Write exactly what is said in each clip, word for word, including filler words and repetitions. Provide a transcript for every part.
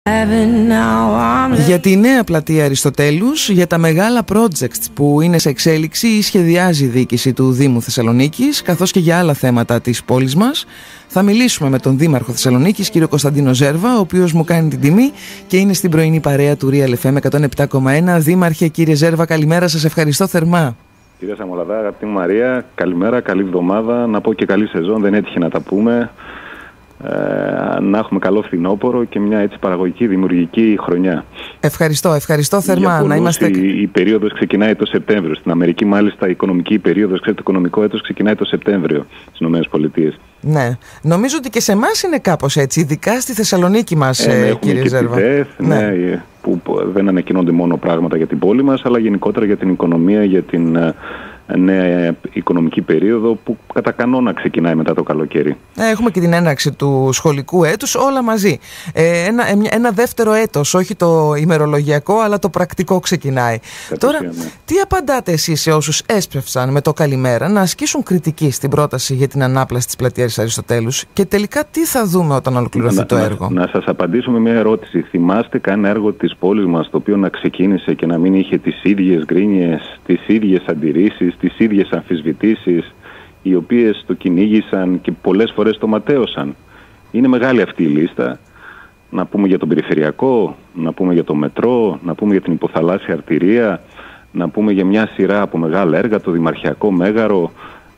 Για τη νέα πλατεία Αριστοτέλους, για τα μεγάλα projects που είναι σε εξέλιξη ή σχεδιάζει η διοίκηση του Δήμου Θεσσαλονίκης, καθώς και για άλλα θέματα της πόλης μας, θα μιλήσουμε με τον Δήμαρχο Θεσσαλονίκης, κύριο Κωνσταντίνο Ζέρβα, ο οποίος μου κάνει την τιμή και είναι στην πρωινή παρέα του Real εφ εμ εκατόν επτά κόμμα ένα. Δήμαρχε, κύριε Ζέρβα, καλημέρα σας, ευχαριστώ θερμά. Κυρία Σαμολαδά, αγαπητή μου Μαρία, καλημέρα, καλή εβδομάδα. Να πω και καλή σεζόν, δεν έτυχε να τα πούμε. Ε, να έχουμε καλό φθινόπωρο και μια έτσι παραγωγική, δημιουργική χρονιά. Ευχαριστώ, ευχαριστώ θερμά. Για πολλούς, να είμαστε... η, η περίοδος ξεκινάει το Σεπτέμβριο. Στην Αμερική, μάλιστα, η οικονομική περίοδος, ξέρετε, το οικονομικό έτος ξεκινάει το Σεπτέμβριο στις ΗΠΑ. Ναι. Νομίζω ότι και σε εμάς είναι κάπως έτσι, ειδικά στη Θεσσαλονίκη μας, ε, ε, κύριε και Ζέρβα. Τη ΔΕΘ, ναι. Ναι, που, που δεν ανακοινώνται μόνο πράγματα για την πόλη μας, αλλά γενικότερα για την οικονομία, για την νέα οικονομική περίοδο που κατά κανόνα ξεκινάει μετά το καλοκαίρι. Έχουμε και την έναρξη του σχολικού έτους, όλα μαζί. Ε, ένα, ένα δεύτερο έτος, όχι το ημερολογιακό, αλλά το πρακτικό ξεκινάει. Κατ' Τώρα, ναι. Τι απαντάτε εσείς σε όσους έσπευσαν με το καλημέρα να ασκήσουν κριτική στην πρόταση για την ανάπλαση της πλατείας Αριστοτέλους και τελικά τι θα δούμε όταν ολοκληρωθεί να, το έργο? Να, να σας απαντήσω με μια ερώτηση. Θυμάστε κανένα έργο της πόλης μας το οποίο να ξεκίνησε και να μην είχε τις ίδιες γκρίνιες, τις ίδιες αντιρρήσεις, τις ίδιες αμφισβητήσεις, οι οποίες το κυνήγησαν και πολλές φορές το ματαίωσαν? Είναι μεγάλη αυτή η λίστα. Να πούμε για τον περιφερειακό, να πούμε για το μετρό, να πούμε για την υποθαλάσσια αρτηρία, να πούμε για μια σειρά από μεγάλα έργα, το δημαρχιακό μέγαρο.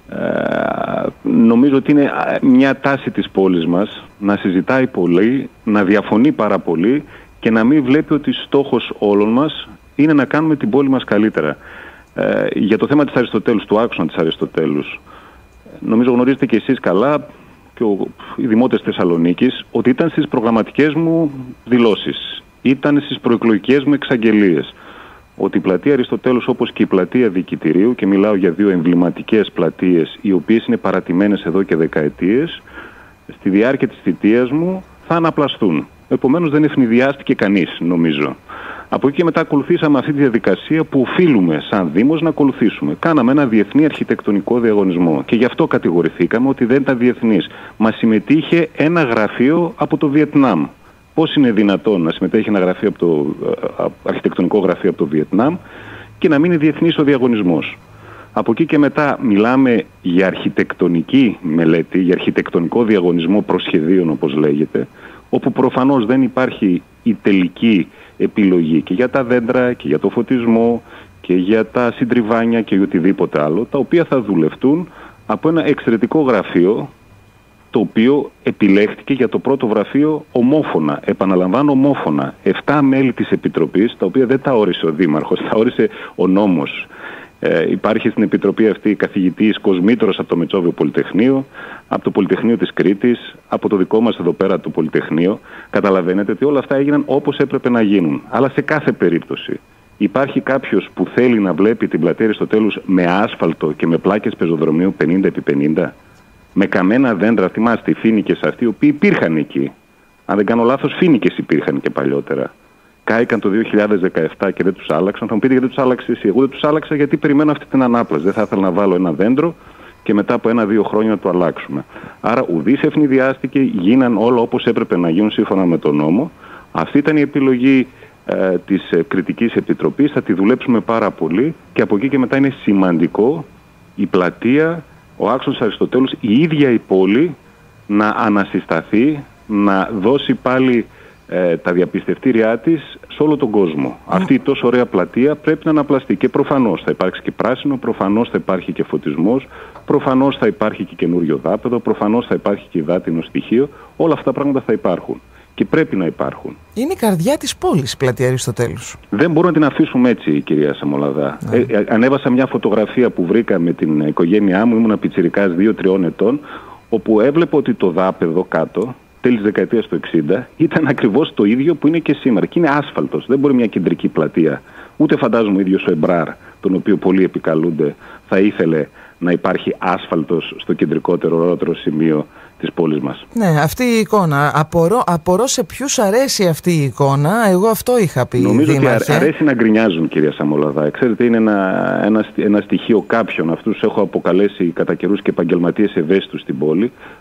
Ε, νομίζω ότι είναι μια τάση της πόλης μας να συζητάει πολύ, να διαφωνεί πάρα πολύ και να μην βλέπει ότι στόχος όλων μας είναι να κάνουμε την πόλη μας καλύτερα. Ε, για το θέμα της Αριστοτέλους, του άξονα της Αριστοτέλους, νομίζω γνωρίζετε και εσείς καλά και ο, οι δημότες Θεσσαλονίκης ότι ήταν στις προγραμματικές μου δηλώσεις, ήταν στις προεκλογικές μου εξαγγελίες ότι η πλατεία Αριστοτέλους, όπως και η πλατεία Διοικητηρίου, και μιλάω για δύο εμβληματικές πλατείες οι οποίες είναι παρατημένες εδώ και δεκαετίες, στη διάρκεια της θητείας μου θα αναπλαστούν. Επομένως δεν ευνηδιάστηκε κανείς, νομίζω. Από εκεί και μετά ακολουθήσαμε αυτή τη διαδικασία που οφείλουμε σαν Δήμος να ακολουθήσουμε. Κάναμε ένα διεθνή αρχιτεκτονικό διαγωνισμό και γι' αυτό κατηγορηθήκαμε ότι δεν ήταν διεθνής. Μας συμμετείχε ένα γραφείο από το Βιετνάμ. Πώς είναι δυνατόν να συμμετέχει ένα γραφείο από το, αρχιτεκτονικό γραφείο από το Βιετνάμ και να μην είναι διεθνής ο διαγωνισμός? Από εκεί και μετά μιλάμε για αρχιτεκτονική μελέτη, για αρχιτεκτονικό διαγωνισμό προσχεδίων, όπως λέγεται, όπου προφανώς δεν υπάρχει η τελική επιλογή και για τα δέντρα και για το φωτισμό και για τα συντριβάνια και για οτιδήποτε άλλο, τα οποία θα δουλευτούν από ένα εξαιρετικό γραφείο, το οποίο επιλέχθηκε για το πρώτο γραφείο ομόφωνα. Επαναλαμβάνω, ομόφωνα. Εφτά μέλη της Επιτροπής, τα οποία δεν τα όρισε ο Δήμαρχος, τα όρισε ο νόμος. Ε, υπάρχει στην Επιτροπή αυτή καθηγητής Κοσμήτρος από το Μετσόβιο Πολυτεχνείο, από το Πολυτεχνείο της Κρήτης, από το δικό μας εδώ πέρα το Πολυτεχνείο. Καταλαβαίνετε ότι όλα αυτά έγιναν όπως έπρεπε να γίνουν. Αλλά σε κάθε περίπτωση υπάρχει κάποιος που θέλει να βλέπει την πλατεία Αριστοτέλους με άσφαλτο και με πλάκες πεζοδρομίου πενήντα επί πενήντα, με καμένα δέντρα? Θυμάστε οι φοίνικες αυτοί, οι οποίοι υπήρχαν εκεί. Αν δεν κάνω λάθος, φοίνικες υπήρχαν και παλιότερα. Κάηκαν το δύο χιλιάδες δεκαεπτά και δεν τους άλλαξαν. Θα μου πείτε γιατί δεν τους άλλαξε εσύ? Εγώ δεν τους άλλαξα γιατί περιμένω αυτή την ανάπλαση. Δεν θα ήθελα να βάλω ένα δέντρο και μετά από ένα-δύο χρόνια να το αλλάξουμε. Άρα ουδής ευνηδιάστηκε, γίναν όλα όπως έπρεπε να γίνουν σύμφωνα με τον νόμο. Αυτή ήταν η επιλογή ε, της ε, Κριτικής Επιτροπής. Θα τη δουλέψουμε πάρα πολύ και από εκεί και μετά είναι σημαντικό η πλατεία, ο άξονας Αριστοτέλους, η ίδια η πόλη να ανασυσταθεί, να δώσει πάλι ε, τα διαπιστευτήριά της σε όλο τον κόσμο. Mm. Αυτή η τόσο ωραία πλατεία πρέπει να αναπλαστεί και προφανώς θα υπάρξει και πράσινο, προφανώς θα υπάρχει και φωτισμός, προφανώς θα υπάρχει και καινούριο δάπεδο, προφανώς θα υπάρχει και υδάτινο στοιχείο. Όλα αυτά τα πράγματα θα υπάρχουν και πρέπει να υπάρχουν. Είναι η καρδιά της πόλης η πλατεία Αριστοτέλους. Δεν μπορούμε να την αφήσουμε έτσι, κυρία Σαμολαδά. Mm. Ε, ε, ανέβασα μια φωτογραφία που βρήκα με την οικογένειά μου, ήμουν πιτσιρικάς δύο-τριών ετών, όπου έβλεπα ότι το δάπεδο κάτω, τέλης δεκαετίας του εξήντα, ήταν ακριβώς το ίδιο που είναι και σήμερα. Και είναι άσφαλτος. Δεν μπορεί μια κεντρική πλατεία. Ούτε φαντάζομαι ο ίδιος ο Εμπράρ, τον οποίο πολλοί επικαλούνται, θα ήθελε να υπάρχει άσφαλτος στο κεντρικότερο ωραιότερο σημείο της πόλης μας. Ναι, αυτή η εικόνα. Απορώ, απορώ σε ποιους αρέσει αυτή η εικόνα. Εγώ αυτό είχα πει. Νομίζω δήμαρχε. Ότι αρέσει να γκρινιάζουν, κυρία Σαμολαδά. Ξέρετε, είναι ένα, ένα, ένα στοιχείο κάποιων. Αυτούς έχω αποκαλέσει κατά καιρούς και επαγγελματίες ευαίσθητους στην πόλη.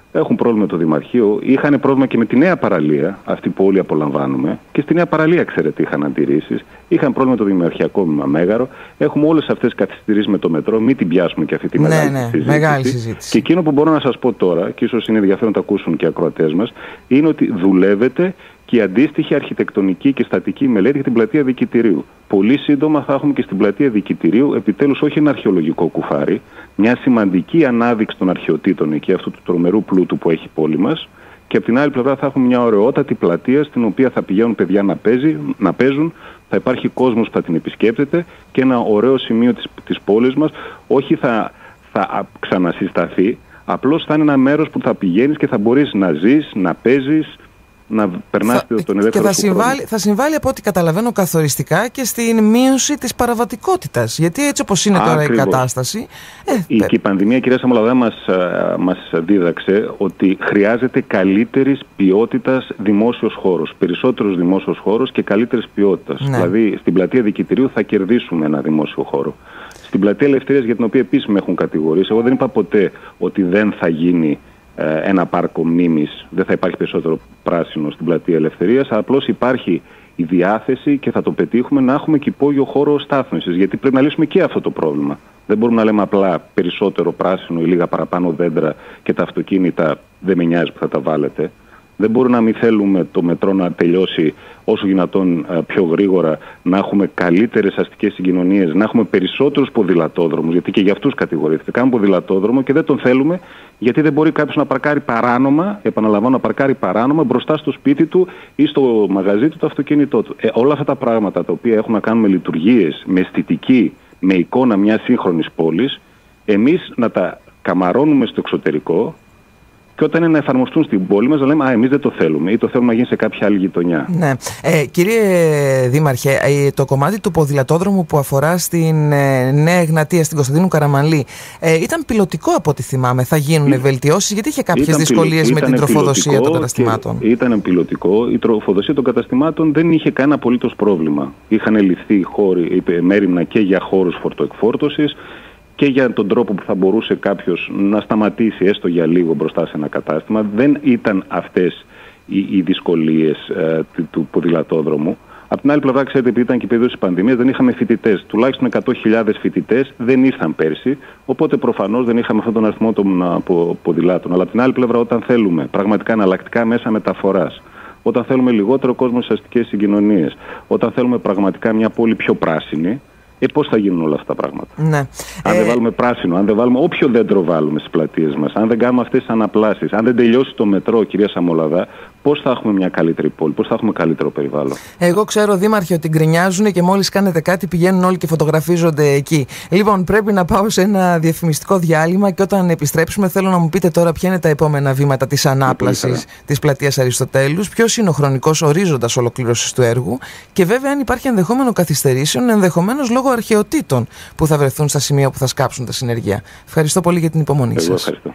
έχουν πρόβλημα με το Δημαρχείο, είχαν πρόβλημα και με τη νέα παραλία, αυτή που όλοι απολαμβάνουμε. Και στη νέα παραλία, ξέρετε, είχαν αντιρρήσεις. Είχαν πρόβλημα με το Δημαρχιακό Μέγαρο. Έχουμε όλες αυτές τις καθυστερήσεις με το μετρό. Μην την πιάσουμε και αυτή τη ναι, μεγάλη, ναι, συζήτηση. μεγάλη συζήτηση. Και εκείνο που μπορώ να σας πω τώρα, και ίσως είναι ενδιαφέρον να το ακούσουν και οι ακροατές μας, είναι ότι δουλεύεται και η αντίστοιχη αρχιτεκτονική και στατική μελέτη για την πλατεία Δικητηρίου. Πολύ σύντομα θα έχουμε και στην πλατεία Δικητηρίου επιτέλους όχι ένα αρχαιολογικό κουφάρι, μια σημαντική ανάδειξη των αρχαιοτήτων εκεί, αυτού του τρομερού πλούτου που έχει η πόλη μας. Και από την άλλη πλευρά θα έχουμε μια ωραιότατη πλατεία στην οποία θα πηγαίνουν παιδιά να, παίζει, να παίζουν, θα υπάρχει κόσμος που θα την επισκέπτεται και ένα ωραίο σημείο της, της πόλης μας. Όχι θα, θα ξανασυσταθεί, απλώς θα είναι ένα μέρος που θα πηγαίνεις και θα μπορείς να ζεις, να παίζεις, να περνάς τον ελεύθερο και θα σου συμβάλλει, χρόνο. θα συμβάλλει από ό,τι καταλαβαίνω καθοριστικά και στην μείωση της παραβατικότητας. Γιατί έτσι όπως είναι τώρα Ακριβώς. η κατάσταση... Ε, η, και η πανδημία, κυρία Σαμολαδά, μας, μας δίδαξε ότι χρειάζεται καλύτερης ποιότητας δημόσιος χώρος. Περισσότερος δημόσιος χώρος και καλύτερης ποιότητας. Ναι. Δηλαδή στην πλατεία Δικητηρίου θα κερδίσουμε ένα δημόσιο χώρο. Στην πλατεία Ελευθερίας, για την οποία επίσης με έχουν κατηγορήσει, εγώ δεν είπα ποτέ ότι δεν θα γίνει ένα πάρκο μνήμης, δεν θα υπάρχει περισσότερο πράσινο στην πλατεία Ελευθερίας, απλώς υπάρχει η διάθεση και θα το πετύχουμε να έχουμε και υπόγειο χώρο στάθμισης, γιατί πρέπει να λύσουμε και αυτό το πρόβλημα. Δεν μπορούμε να λέμε απλά περισσότερο πράσινο ή λίγα παραπάνω δέντρα και τα αυτοκίνητα δεν με νοιάζει που θα τα βάλετε. Δεν μπορούμε να μην θέλουμε το μετρό να τελειώσει όσο δυνατόν πιο γρήγορα, να έχουμε καλύτερες αστικές συγκοινωνίες, να έχουμε περισσότερους ποδηλατόδρομους, γιατί και για αυτούς κατηγορείται. Κάνουν ποδηλατόδρομο και δεν τον θέλουμε, γιατί δεν μπορεί κάποιος να παρκάρει παράνομα, επαναλαμβάνω, να παρκάρει παράνομα μπροστά στο σπίτι του ή στο μαγαζί του το αυτοκίνητό του. Ε, όλα αυτά τα πράγματα τα οποία έχουν να κάνουν με λειτουργίες, με αισθητική, με εικόνα μιας σύγχρονης πόλης, εμείς να τα καμαρώνουμε στο εξωτερικό. Και όταν είναι να εφαρμοστούν στην πόλη μας, να λέμε «Α, εμείς δεν το θέλουμε» ή το θέλουμε να γίνει σε κάποια άλλη γειτονιά. Ναι. Ε, κύριε Δήμαρχε, το κομμάτι του ποδηλατόδρομου που αφορά στην ε, Νέα Εγνατία, στην Κωνσταντίνου Καραμανλή, ε, ήταν πιλωτικό από ό,τι θυμάμαι. Θα γίνουν Ή... βελτιώσεις, γιατί είχε κάποιες δυσκολίες με την τροφοδοσία των καταστημάτων. Ήταν πιλωτικό. Η τροφοδοσία των καταστημάτων δεν είχε κανένα απολύτως πρόβλημα. Είχαν ληφθεί χώροι, μέριμνα και για χώρους φορτοεκφόρτωσης, και για τον τρόπο που θα μπορούσε κάποιος να σταματήσει έστω για λίγο μπροστά σε ένα κατάστημα. Δεν ήταν αυτές οι, οι δυσκολίες ε, του, του ποδηλατόδρομου. Από την άλλη πλευρά, ξέρετε, επειδή ήταν και η περίοδος της πανδημίας, δεν είχαμε φοιτητές. Τουλάχιστον εκατό χιλιάδες φοιτητές δεν ήρθαν πέρσι, οπότε προφανώς δεν είχαμε αυτόν τον αριθμό των ποδηλάτων. Αλλά από την άλλη πλευρά, όταν θέλουμε πραγματικά εναλλακτικά μέσα μεταφοράς, όταν θέλουμε λιγότερο κόσμο στις αστικές συγκοινωνίες, όταν θέλουμε πραγματικά μια πόλη πιο πράσινη, Ε, πώς θα γίνουν όλα αυτά τα πράγματα. Ναι. Αν ε... δεν βάλουμε πράσινο, αν δεν βάλουμε όποιο δέντρο βάλουμε στις πλατείες μας, αν δεν κάνουμε αυτές τις αναπλάσεις, αν δεν τελειώσει το μετρό, κυρία Σαμολαδά, πώς θα έχουμε μια καλύτερη πόλη, πώς θα έχουμε καλύτερο περιβάλλον. Εγώ ξέρω, Δήμαρχε, ότι γκρινιάζουν και μόλις κάνετε κάτι πηγαίνουν όλοι και φωτογραφίζονται εκεί. Λοιπόν, πρέπει να πάω σε ένα διαφημιστικό διάλειμμα και όταν επιστρέψουμε θέλω να μου πείτε τώρα ποια είναι τα επόμενα βήματα της ανάπλασης της πλατείας Αριστοτέλους, ποιος είναι ο χρονικός ορίζοντας ολοκλήρωσης του έργου και βέβαια αν υπάρχει ενδεχόμενο καθυστερήσεων, ενδεχομένως λόγω αρχαιοτήτων που θα βρεθούν στα σημεία που θα σκάψουν τα συνεργεία. Ευχαριστώ πολύ για την υπομονή Εγώ σας. Ευχαριστώ.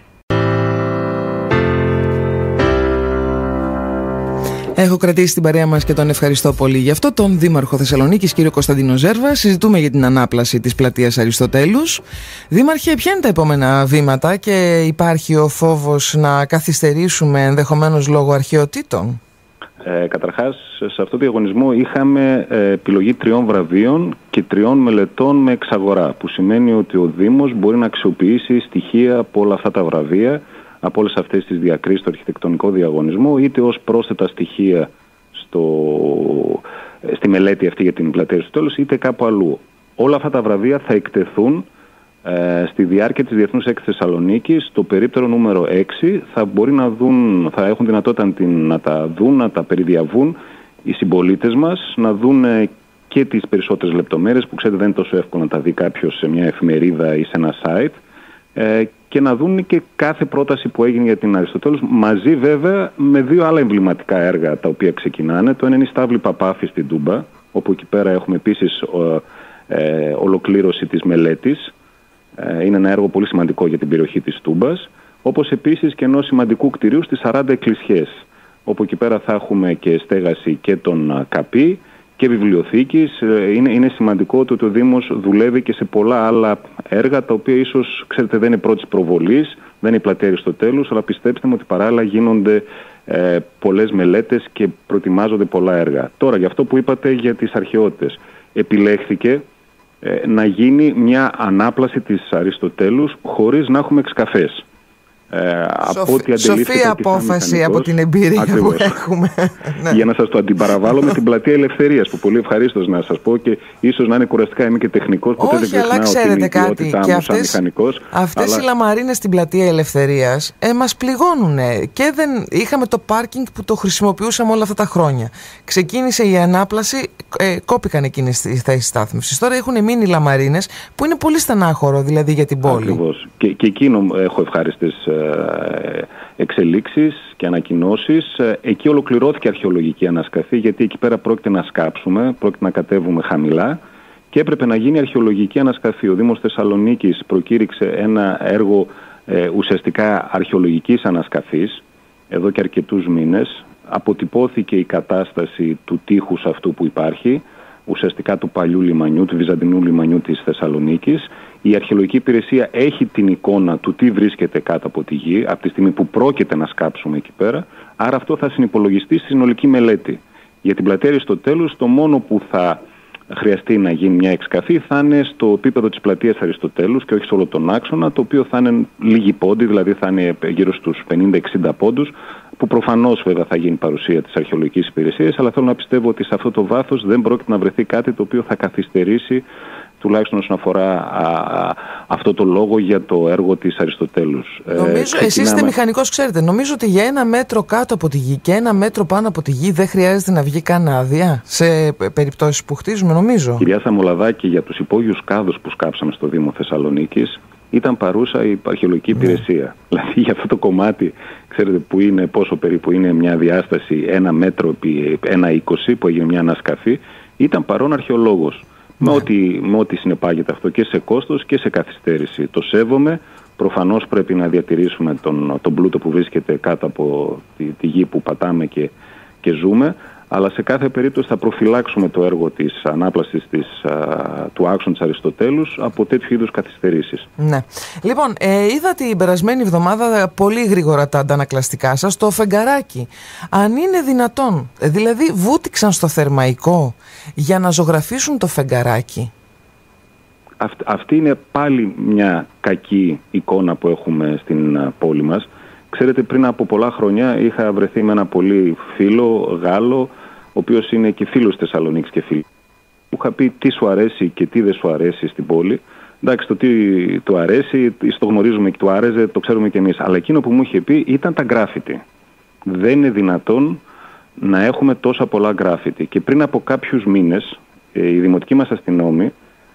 Έχω κρατήσει την παρέα μας και τον ευχαριστώ πολύ γι' αυτό, τον Δήμαρχο Θεσσαλονίκης, κύριο Κωνσταντίνο Ζέρβα. Συζητούμε για την ανάπλαση της πλατείας Αριστοτέλους. Δήμαρχε, ποια είναι τα επόμενα βήματα και υπάρχει ο φόβος να καθυστερήσουμε ενδεχομένως λόγω αρχαιοτήτων? Ε, καταρχάς, σε αυτό το διαγωνισμό είχαμε ε, επιλογή τριών βραβείων και τριών μελετών με εξαγορά, που σημαίνει ότι ο Δήμος μπορεί να αξιοποιήσει στοιχεία από όλα αυτά τα βραβεία, από όλες αυτές τις διακρίσεις στο αρχιτεκτονικό διαγωνισμό, είτε ως πρόσθετα στοιχεία στο, στη μελέτη αυτή για την πλατεία Αριστοτέλους, είτε κάπου αλλού. Όλα αυτά τα βραβεία θα εκτεθούν ε, στη διάρκεια της Διεθνούς Έκθεσης Θεσσαλονίκης, το περίπτερο νούμερο έξι. Θα, μπορεί να δουν, θα έχουν δυνατότητα την, να τα δουν, να τα περιδιαβούν οι συμπολίτες μας, να δουν ε, και τις περισσότερες λεπτομέρειες, που ξέρετε δεν είναι τόσο εύκολο να τα δει κάποιος σε μια εφημερίδα ή σε ένα site, ε, και να δουν και κάθε πρόταση που έγινε για την Αριστοτέλους, μαζί βέβαια με δύο άλλα εμβληματικά έργα τα οποία ξεκινάνε. Το ένα είναι η Στάβλη Παπάφη στην Τούμπα, όπου εκεί πέρα έχουμε επίσης ε, ολοκλήρωση της μελέτης. Ε, είναι ένα έργο πολύ σημαντικό για την περιοχή της Τούμπας, όπως επίσης και ενός σημαντικού κτηρίου στις σαράντα εκκλησιές, όπου εκεί πέρα θα έχουμε και στέγαση και τον Καπί και βιβλιοθήκης. Είναι, είναι σημαντικό ότι ο Δήμος δουλεύει και σε πολλά άλλα έργα, τα οποία ίσως, ξέρετε, δεν είναι πρώτης προβολής, δεν είναι η πλατεία Αριστοτέλους, αλλά πιστέψτε μου ότι παράλληλα γίνονται ε, πολλές μελέτες και προετοιμάζονται πολλά έργα. Τώρα, για αυτό που είπατε για τις αρχαιότητες, επιλέχθηκε ε, να γίνει μια ανάπλαση της Αριστοτέλους χωρίς να έχουμε εξκαφές. Ε, Σοφ... από ό,τι σοφή απόφαση από την εμπειρία Ακριβώς. που έχουμε. Για να σας το αντιπαραβάλω με την πλατεία Ελευθερίας, που πολύ ευχαρίστως να σας πω, και ίσως να είναι κουραστικά, είμαι και τεχνικός, ποτέ Όχι, δεν αλλά ξέρετε κάτι, και αυτές, μηχανικός, αυτές αλλά... οι λαμαρίνες στην πλατεία Ελευθερίας ε, μας πληγώνουν, και δεν είχαμε το πάρκινγκ που το χρησιμοποιούσαμε όλα αυτά τα χρόνια. Ξεκίνησε η ανάπλαση, ε, κόπηκαν εκείνες οι θέσεις στάθμευσης. Τώρα έχουν μείνει λαμαρίνες που είναι πολύ στενάχωρο, δηλαδή, για την πόλη. Ακριβώς. Και, και εκείνο έχω ευχάριστες εξελίξεις και ανακοινώσεις. Εκεί ολοκληρώθηκε αρχαιολογική ανασκαφή, γιατί εκεί πέρα πρόκειται να σκάψουμε, πρόκειται να κατέβουμε χαμηλά και έπρεπε να γίνει αρχαιολογική ανασκαφή. Ο Δήμος Θεσσαλονίκης προκήρυξε ένα έργο ε, ουσιαστικά αρχαιολογικής ανασκαφής εδώ και αρκετούς μήνες. Αποτυπώθηκε η κατάσταση του τείχους αυτού που υπάρχει, ουσιαστικά του παλιού λιμανιού, του βυζαντινού λιμανιού της Θεσσαλονίκης. Η αρχαιολογική υπηρεσία έχει την εικόνα του τι βρίσκεται κάτω από τη γη, από τη στιγμή που πρόκειται να σκάψουμε εκεί πέρα. Άρα αυτό θα συνυπολογιστεί στη συνολική μελέτη. Για την πλατεία Αριστοτέλους, το μόνο που θα χρειαστεί να γίνει μια εξκαφή θα είναι στο επίπεδο της πλατείας Αριστοτέλους και όχι σε όλο τον άξονα, το οποίο θα είναι λίγοι πόντοι, δηλαδή θα είναι γύρω στους πενήντα εξήντα πόντους, που προφανώς βέβαια θα γίνει παρουσία της αρχαιολογικής υπηρεσίας, αλλά θέλω να πιστεύω ότι σε αυτό το βάθος δεν πρόκειται να βρεθεί κάτι το οποίο θα καθυστερήσει, τουλάχιστον όσον αφορά α, α, αυτό το λόγο για το έργο της Αριστοτέλους. Νομίζω, ε, ξεκινάμε... Εσείς είστε μηχανικός, ξέρετε, νομίζω ότι για ένα μέτρο κάτω από τη γη και ένα μέτρο πάνω από τη γη δεν χρειάζεται να βγει καν άδεια σε περιπτώσεις που χτίζουμε, νομίζω. Κυρία Σαμολαδάκη, για τους υπόγειους κάδους που σκάψαμε στο Δήμο Θεσσαλονίκης ήταν παρούσα η αρχαιολογική υπηρεσία. Mm. Δηλαδή για αυτό το κομμάτι, ξέρετε, που είναι πόσο περίπου είναι μια διάσταση ένα μέτρο επί ένα είκοσι που έγινε μια ανασκαφή, ήταν παρόν αρχαιολόγος. Με ό,τι, με ό,τι συνεπάγεται αυτό και σε κόστος και σε καθυστέρηση. Το σέβομαι. Προφανώς πρέπει να διατηρήσουμε τον, τον πλούτο που βρίσκεται κάτω από τη, τη γη που πατάμε και, και ζούμε. Αλλά σε κάθε περίπτωση θα προφυλάξουμε το έργο της ανάπλασης της, α, του άξονα της Αριστοτέλους από τέτοιου είδους καθυστερήσεις. Ναι. Λοιπόν, ε, είδα την περασμένη εβδομάδα πολύ γρήγορα τα αντανακλαστικά σας, το φεγγαράκι. Αν είναι δυνατόν, δηλαδή βούτυξαν στο θερμαϊκό για να ζωγραφίσουν το φεγγαράκι. Αυτ, αυτή είναι πάλι μια κακή εικόνα που έχουμε στην α, πόλη μας. Ξέρετε, πριν από πολλά χρόνια είχα βρεθεί με ένα πολύ φίλο Γάλλο, ο οποίος είναι και φίλος Θεσσαλονίκης και φίλος. Μου είχα πει τι σου αρέσει και τι δεν σου αρέσει στην πόλη. Εντάξει, το τι του αρέσει, το γνωρίζουμε και του άρεσε, το ξέρουμε και εμείς. Αλλά εκείνο που μου είχε πει ήταν τα γκράφιτι. Δεν είναι δυνατόν να έχουμε τόσα πολλά γκράφιτι. Και πριν από κάποιους μήνες, οι δημοτικοί μας αστυνόμοι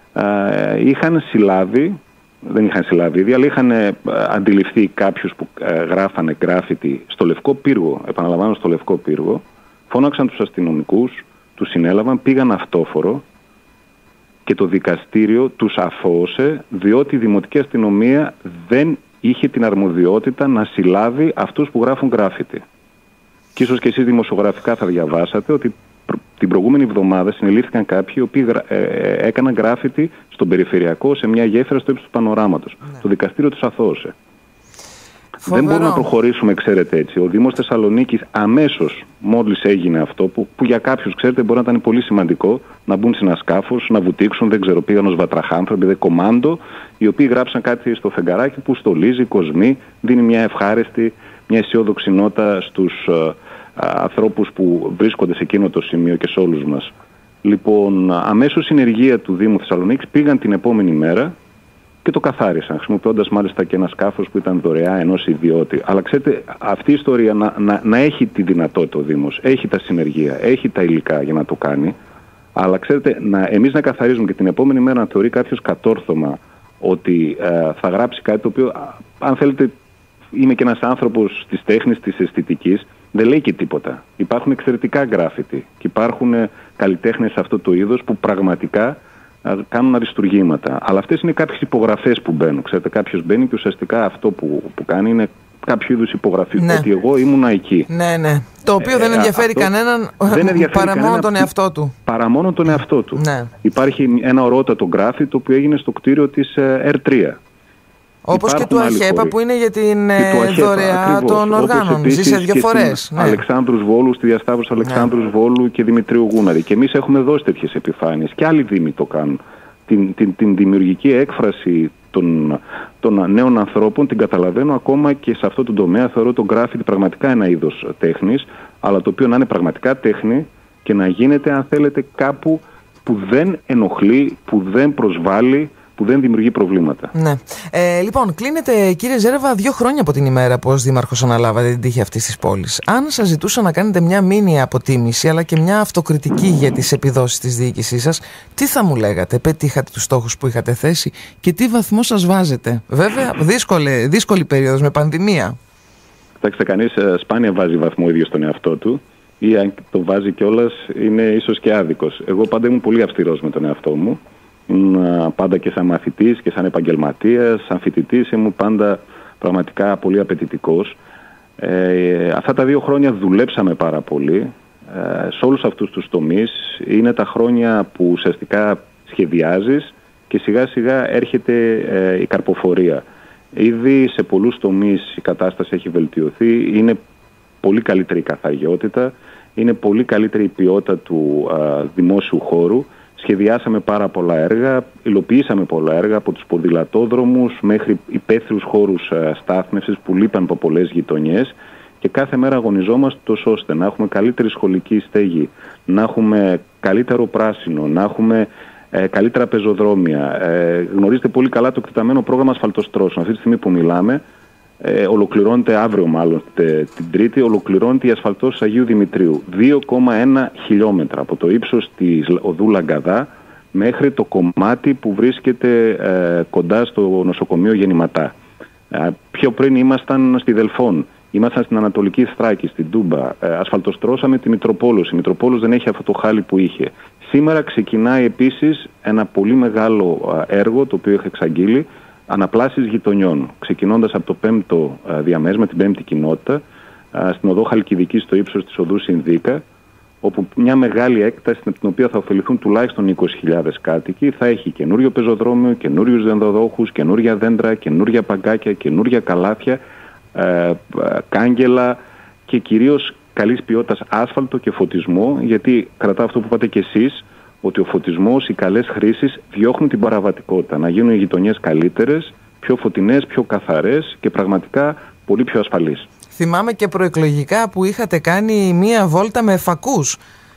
είχαν συλλάβει, δεν είχαν συλλάβει ήδη, αλλά είχαν ε, αντιληφθεί κάποιους που ε, γράφανε γκράφιτι στο Λευκό Πύργο, επαναλαμβάνω στο Λευκό Πύργο, φώναξαν τους αστυνομικούς, τους συνέλαβαν, πήγαν αυτόφορο και το δικαστήριο τους αθώωσε, διότι η δημοτική αστυνομία δεν είχε την αρμοδιότητα να συλλάβει αυτούς που γράφουν γκράφιτι. Και ίσως και εσείς δημοσιογραφικά θα διαβάσατε ότι την προηγούμενη εβδομάδα συνελήφθηκαν κάποιοι οι οποίοι ε, έκαναν γκράφιτι στον περιφερειακό σε μια γέφυρα στο ύψος του πανοράματος. Ναι. Το δικαστήριο τους αθώωσε. Φοβερό. Δεν μπορούμε να προχωρήσουμε, ξέρετε, έτσι. Ο Δήμος Θεσσαλονίκης αμέσως, μόλις έγινε αυτό, που, που για κάποιους, ξέρετε, μπορεί να ήταν πολύ σημαντικό, να μπουν σε ένα σκάφος, να βουτήξουν, δεν ξέρω, πήγαν ως βατραχάνθρωποι, δε κομάντο, οι οποίοι γράψαν κάτι στο φεγγαράκι που στολίζει, κοσμεί, δίνει μια ευχάριστη, μια αισιόδοξη νότα στους uh, ανθρώπους που βρίσκονται σε εκείνο το σημείο και σε όλους μας. Λοιπόν, αμέσως η ενεργεία του Δήμου Θεσσαλονίκης πήγαν την επόμενη μέρα και το καθάρισαν, χρησιμοποιώντας μάλιστα και ένα σκάφος που ήταν δωρεά ενός ιδιώτη. Αλλά ξέρετε, αυτή η ιστορία να, να, να έχει τη δυνατότητα ο Δήμος, έχει τα συνεργεία, έχει τα υλικά για να το κάνει, αλλά ξέρετε, να, εμείς να καθαρίζουμε και την επόμενη μέρα να θεωρεί κάποιος κατόρθωμα ότι ε, θα γράψει κάτι το οποίο, αν θέλετε, είμαι και ένας άνθρωπος της τέχνης, της αισθητικής, δεν λέει και τίποτα. Υπάρχουν εξαιρετικά γκράφιτι και υπάρχουν καλλιτέχνες σε αυτό το είδος που πραγματικά κάνουν αριστουργήματα. Αλλά αυτές είναι κάποιες υπογραφές που μπαίνουν. Ξέρετε, κάποιος μπαίνει και ουσιαστικά αυτό που, που κάνει είναι κάποιο είδους υπογραφή, ναι. ότι εγώ ήμουνα εκεί. Ναι, ναι. Το οποίο ε, δεν ενδιαφέρει αυτό, κανέναν δεν ενδιαφέρει παρά κανένα, μόνο τον εαυτό του. Παρά μόνο τον εαυτό του. Ναι. Υπάρχει ένα ορότατο γκράφι το οποίο έγινε στο κτίριο της Ερ τρία. Όπως και του ΑΧΕΠΑ που είναι για την ΑΧΕΠΑ, δωρεά ακριβώς, των οργάνων. Ζήσε δύο φορές. Ναι. Αλεξάνδρους Βόλου, στη διασταύρωση Αλεξάνδρους ναι. Βόλου και Δημητρίου Γούναρη. Και εμείς έχουμε δώσει τέτοιες επιφάνειες. Και άλλοι δήμοι το κάνουν. Την, την, την δημιουργική έκφραση των, των νέων ανθρώπων την καταλαβαίνω ακόμα και σε αυτό το τομέα. Θεωρώ το γκράφιτι πραγματικά ένα είδος τέχνης, αλλά το οποίο να είναι πραγματικά τέχνη και να γίνεται, αν θέλετε, κάπου που δεν ενοχλεί, που δεν προσβάλλει, που δεν δημιουργεί προβλήματα. Ναι. Ε, λοιπόν, κλείνετε, κύριε Ζέρβα, δύο χρόνια από την ημέρα που ως δήμαρχος αναλάβατε την τύχη αυτής της πόλης. Αν σας ζητούσα να κάνετε μια μίνι αποτίμηση αλλά και μια αυτοκριτική για τις επιδόσεις της διοίκησής σας, τι θα μου λέγατε? Πετύχατε τους στόχους που είχατε θέσει και τι βαθμό σας βάζετε? Βέβαια, δύσκολη, δύσκολη περίοδος με πανδημία. Κοιτάξτε, κανείς σπάνια βάζει βαθμό ίδιο στον εαυτό του, ή αν το βάζει κιόλας είναι ίσως και άδικος. Εγώ πάντα ήμουν πολύ αυστηρός με τον εαυτό μου. Ήμουν πάντα και σαν μαθητής και σαν επαγγελματίας, σαν φοιτητής, ήμουν πάντα πραγματικά πολύ απαιτητικός. Ε, αυτά τα δύο χρόνια δουλέψαμε πάρα πολύ. Ε, σε όλους αυτούς τους τομείς είναι τα χρόνια που ουσιαστικά σχεδιάζεις και σιγά σιγά έρχεται ε, η καρποφορία. Ήδη σε πολλούς τομείς η κατάσταση έχει βελτιωθεί, είναι πολύ καλύτερη η καθαριότητα, είναι πολύ καλύτερη η ποιότητα του ε, δημόσιου χώρου. Σχεδιάσαμε πάρα πολλά έργα, υλοποιήσαμε πολλά έργα από τους ποδηλατόδρομους μέχρι υπαίθριους χώρους στάθμευσης που λείπαν από πολλές γειτονιές και κάθε μέρα αγωνιζόμαστε τόσο ώστε να έχουμε καλύτερη σχολική στέγη, να έχουμε καλύτερο πράσινο, να έχουμε ε, καλύτερα πεζοδρόμια. Ε, γνωρίζετε πολύ καλά το εκτεταμένο πρόγραμμα ασφαλτοστρώσεων. Αυτή τη στιγμή που μιλάμε, ε, ολοκληρώνεται αύριο μάλλον τε, την Τρίτη, ολοκληρώνεται η ασφαλτώση Αγίου Δημητρίου. δύο κόμμα ένα χιλιόμετρα από το ύψος της οδού Λαγκαδά μέχρι το κομμάτι που βρίσκεται ε, κοντά στο νοσοκομείο Γεννηματά. Ε, πιο πριν ήμασταν στη Δελφών, ήμασταν στην Ανατολική Θράκη, στην Τούμπα, ε, ασφαλτοστρώσαμε τη Μητροπόλος. Η Μητροπόλος δεν έχει αυτό το χάλι που είχε. Σήμερα ξεκινάει επίσης ένα πολύ μεγάλο έργο το οποίο έχει εξαγγείλει, αναπλάσεις γειτονιών, ξεκινώντας από το πέμπτο διαμέσμα, την πέμπτη κοινότητα, στην οδό Χαλκιδική στο ύψος της οδού Συνδίκα, όπου μια μεγάλη έκταση, την οποία θα ωφεληθούν τουλάχιστον είκοσι χιλιάδες κάτοικοι, θα έχει καινούριο πεζοδρόμιο, καινούριους δενδοδόχους, καινούρια δέντρα, καινούρια παγκάκια, καινούρια καλάθια, ε, κάγκελα και κυρίως καλής ποιότητας άσφαλτο και φωτισμό, γιατί κρατά αυτό που είπατε κι εσείς, ότι ο φωτισμός, οι καλές χρήσεις διώχνουν την παραβατικότητα, να γίνουν οι γειτονιές καλύτερες, πιο φωτεινές, πιο καθαρές και πραγματικά πολύ πιο ασφαλείς. Θυμάμαι και προεκλογικά που είχατε κάνει μία βόλτα με φακούς.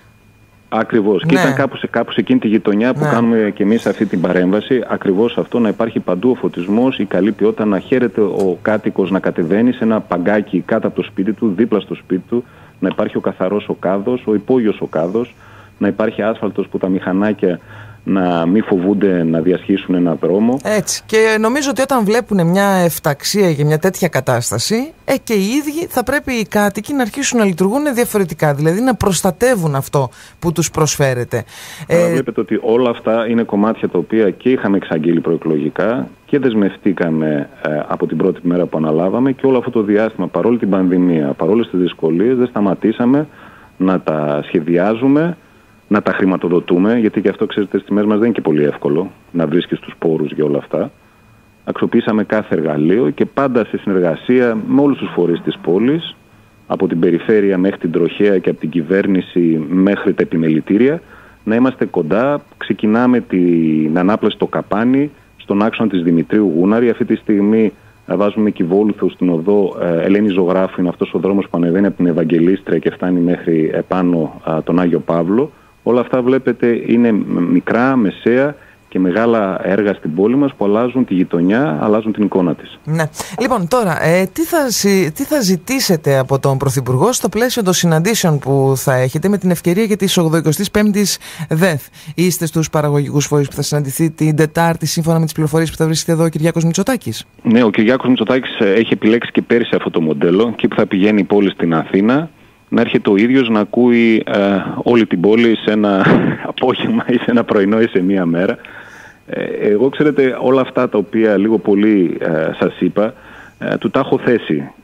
Ακριβώς. Ναι. Και ήταν κάπου σε, κάπου σε εκείνη τη γειτονιά που ναι. κάνουμε και εμείς αυτή την παρέμβαση. Ακριβώς αυτό, να υπάρχει παντού ο φωτισμός, η καλή ποιότητα, να χαίρεται ο κάτοικος να κατεβαίνει σε ένα παγκάκι κάτω από το σπίτι του, δίπλα στο σπίτι του, να υπάρχει ο καθαρός ο κάδος, ο υπόγειος ο κάδος, να υπάρχει άσφαλτος που τα μηχανάκια να μην φοβούνται να διασχίσουν ένα δρόμο. Έτσι. Και νομίζω ότι όταν βλέπουν μια εφταξία και μια τέτοια κατάσταση, ε, και οι ίδιοι θα πρέπει οι κάτοικοι να αρχίσουν να λειτουργούν διαφορετικά. Δηλαδή να προστατεύουν αυτό που τους προσφέρεται. Ε, βλέπετε ότι όλα αυτά είναι κομμάτια τα οποία και είχαμε εξαγγείλει προεκλογικά και δεσμευτήκαμε ε, από την πρώτη μέρα που αναλάβαμε, και όλο αυτό το διάστημα, παρόλη την πανδημία, παρόλες τις δυσκολίες, δεν σταματήσαμε να τα σχεδιάζουμε, να τα χρηματοδοτούμε, γιατί και αυτό, ξέρετε, στις τιμές μας δεν είναι και πολύ εύκολο να βρίσκεις τους πόρους για όλα αυτά. Αξιοποιήσαμε κάθε εργαλείο και πάντα σε συνεργασία με όλους τους φορείς της πόλης, από την περιφέρεια μέχρι την τροχέα και από την κυβέρνηση μέχρι τα επιμελητήρια, να είμαστε κοντά. Ξεκινάμε την ανάπλαση στο Καπάνι, στον άξονα της Δημητρίου Γούναρη. Αυτή τη στιγμή βάζουμε κυβόλουθο στην οδό Ελένη Ζωγράφου, είναι αυτός ο δρόμος που ανεβαίνει από την Ευαγγελίστρια και φτάνει μέχρι επάνω τον Άγιο Παύλο. Όλα αυτά, βλέπετε, είναι μικρά, μεσαία και μεγάλα έργα στην πόλη μας που αλλάζουν τη γειτονιά, αλλάζουν την εικόνα της. Ναι. Λοιπόν, τώρα, ε, τι, θα, τι θα ζητήσετε από τον Πρωθυπουργό στο πλαίσιο των συναντήσεων που θα έχετε με την ευκαιρία για τις ογδοηκοστή πέμπτη ΔΕΘ? Είστε στους παραγωγικούς φορείς που θα συναντηθεί την Τετάρτη, σύμφωνα με τις πληροφορίες που θα βρίσκεται εδώ ο Κυριάκος Μητσοτάκης? Ναι, ο Κυριάκος Μητσοτάκης έχει επιλέξει και πέρυσι αυτό το μοντέλο, και που θα πηγαίνει η πόλη στην Αθήνα, να έρχεται ο ίδιος να ακούει ε, όλη την πόλη σε ένα απόγευμα ή σε ένα πρωινό ή σε μία μέρα. Ε, εγώ, ξέρετε, όλα αυτά τα οποία λίγο πολύ ε, σας είπα, ε, του τα έχω θέσει. Και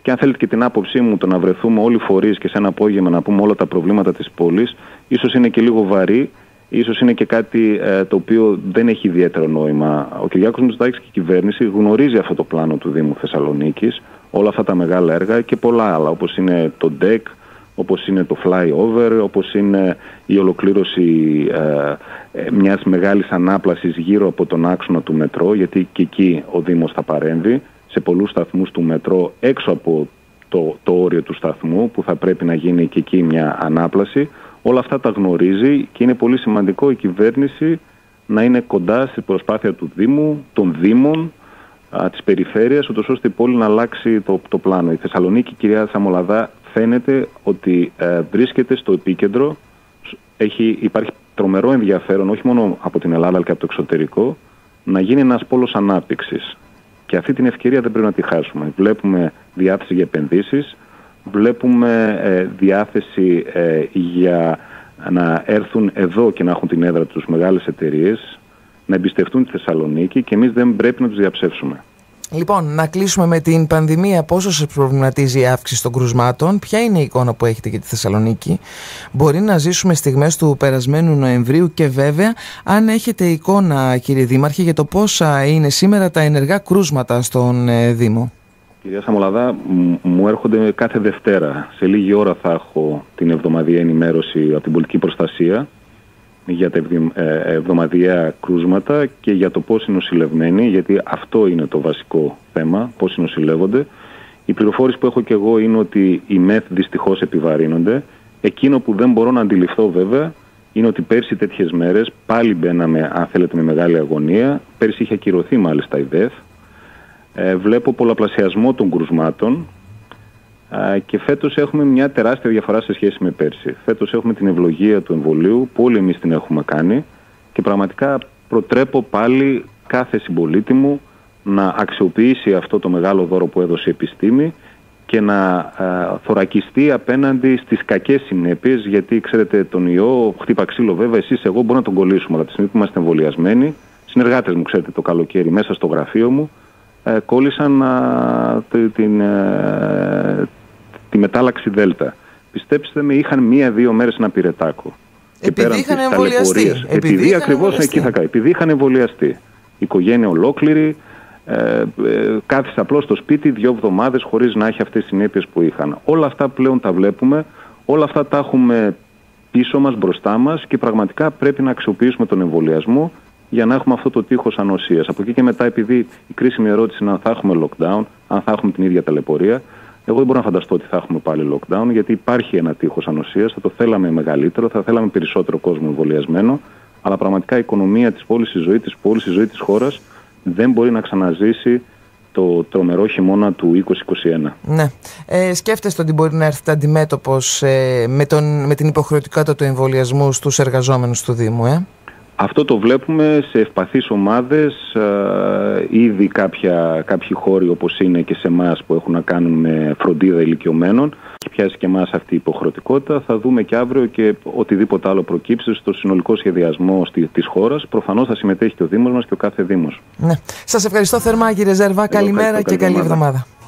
και αν θέλετε και την άποψή μου, το να βρεθούμε όλοι οι φορείς και σε ένα απόγευμα να πούμε όλα τα προβλήματα της πόλης, ίσως είναι και λίγο βαρύ, ίσως είναι και κάτι ε, το οποίο δεν έχει ιδιαίτερο νόημα. Ο Κυριάκος Μητσοτάκης και η κυβέρνηση γνωρίζει αυτό το πλάνο του Δήμου Θεσσαλονίκης, όλα αυτά τα μεγάλα έργα και πολλά άλλα, όπως είναι το ντεκ, όπως είναι το flyover, όπως είναι η ολοκλήρωση ε, ε, μιας μεγάλης ανάπλασης γύρω από τον άξονα του μετρό, γιατί και εκεί ο Δήμος θα παρέμβει, σε πολλούς σταθμούς του μετρό έξω από το, το όριο του σταθμού, που θα πρέπει να γίνει και εκεί μια ανάπλαση. Όλα αυτά τα γνωρίζει και είναι πολύ σημαντικό η κυβέρνηση να είναι κοντά στην προσπάθεια του Δήμου, των Δήμων, α, της περιφέρειας, ούτως ώστε η πόλη να αλλάξει το, το πλάνο. Η Θεσσαλονίκη, κυρία Σαμολαδά, φαίνεται ότι ε, βρίσκεται στο επίκεντρο. Έχει, υπάρχει τρομερό ενδιαφέρον, όχι μόνο από την Ελλάδα αλλά και από το εξωτερικό, να γίνει ένας πόλος ανάπτυξης. Και αυτή την ευκαιρία δεν πρέπει να τη χάσουμε. Βλέπουμε διάθεση για επενδύσεις, βλέπουμε ε, διάθεση ε, για να έρθουν εδώ και να έχουν την έδρα τους μεγάλες εταιρείες, να εμπιστευτούν τη Θεσσαλονίκη και εμείς δεν πρέπει να τους διαψεύσουμε. Λοιπόν, να κλείσουμε με την πανδημία. Πόσο σε προβληματίζει η αύξηση των κρουσμάτων, ποια είναι η εικόνα που έχετε για τη Θεσσαλονίκη, μπορεί να ζήσουμε στιγμές του περασμένου Νοεμβρίου και βέβαια αν έχετε εικόνα, κύριε Δήμαρχε, για το πόσα είναι σήμερα τα ενεργά κρούσματα στον ε, Δήμο. Κυρία Σαμολαδά, μου έρχονται κάθε Δευτέρα. Σε λίγη ώρα θα έχω την εβδομαδιαία ενημέρωση από την πολιτική προστασία για τα εβδομαδιαία κρούσματα και για το πώς είναι νοσηλευμένοι, γιατί αυτό είναι το βασικό θέμα, πώς νοσηλεύονται. Η πληροφόρηση που έχω και εγώ είναι ότι οι ΜΕΘ δυστυχώς επιβαρύνονται. Εκείνο που δεν μπορώ να αντιληφθώ βέβαια είναι ότι πέρσι τέτοιες μέρες πάλι μπαίναμε, αν θέλετε, με μεγάλη αγωνία. Πέρσι είχε ακυρωθεί μάλιστα η ΔΕΘ. Ε, βλέπω πολλαπλασιασμό των κρουσμάτων. Και φέτος έχουμε μια τεράστια διαφορά σε σχέση με πέρσι. Φέτος έχουμε την ευλογία του εμβολίου που όλοι εμείς την έχουμε κάνει και πραγματικά προτρέπω πάλι κάθε συμπολίτη μου να αξιοποιήσει αυτό το μεγάλο δώρο που έδωσε η επιστήμη και να α, θωρακιστεί απέναντι στις κακές συνέπειες, γιατί ξέρετε τον ιό χτύπα ξύλο βέβαια, εσείς εγώ μπορούμε να τον κολλήσουμε, αλλά τη στιγμή που είμαστε εμβολιασμένοι, συνεργάτες μου ξέρετε το καλοκαίρι μέσα στο γραφείο μου ε, κόλλησαν α, την... Ε, τη μετάλλαξη Δέλτα. Πιστέψτε με, είχαν μία-δύο μέρες ένα πυρετάκο. Επειδή είχαν εμβολιαστεί. Επειδή, επειδή ακριβώς εκεί θα κάνει. Επειδή είχαν εμβολιαστεί. Η οικογένεια ολόκληρη ε, ε, κάθισε απλώς στο σπίτι δύο εβδομάδες χωρίς να έχει αυτές τις συνέπειες που είχαν. Όλα αυτά πλέον τα βλέπουμε, όλα αυτά τα έχουμε πίσω μας, μπροστά μας και πραγματικά πρέπει να αξιοποιήσουμε τον εμβολιασμό για να έχουμε αυτό το τείχος ανοσίας. Από εκεί και μετά, επειδή η κρίσιμη ερώτηση είναι αν θα έχουμε lockdown, αν θα έχουμε την ίδια ταλαιπωρία. Εγώ δεν μπορώ να φανταστώ ότι θα έχουμε πάλι lockdown, γιατί υπάρχει ένα τείχος ανοσίας, θα το θέλαμε μεγαλύτερο, θα θέλαμε περισσότερο κόσμο εμβολιασμένο, αλλά πραγματικά η οικονομία της πόλης, η ζωή της πόλης, η ζωή της χώρας δεν μπορεί να ξαναζήσει το τρομερό χειμώνα του είκοσι είκοσι ένα. Ναι. Ε, σκέφτεστε ότι μπορεί να έρθετε αντιμέτωπος ε, με, τον, με την υποχρεωτικότητα του εμβολιασμού στους εργαζόμενους του Δήμου, ε? Αυτό το βλέπουμε σε ευπαθείς ομάδες, ε, ήδη κάποια, κάποιοι χώροι όπως είναι και σε εμάς που έχουν να κάνουν με φροντίδα ηλικιωμένων και πιάσει και εμάς αυτή η υποχρεωτικότητα. Θα δούμε και αύριο και οτιδήποτε άλλο προκύψει στο συνολικό σχεδιασμό στη, της χώρας. Προφανώς θα συμμετέχει και ο Δήμος μας και ο κάθε Δήμος. Ναι. Σας ευχαριστώ θερμά κύριε Ζέρβα. Καλημέρα και καλή εβδομάδα.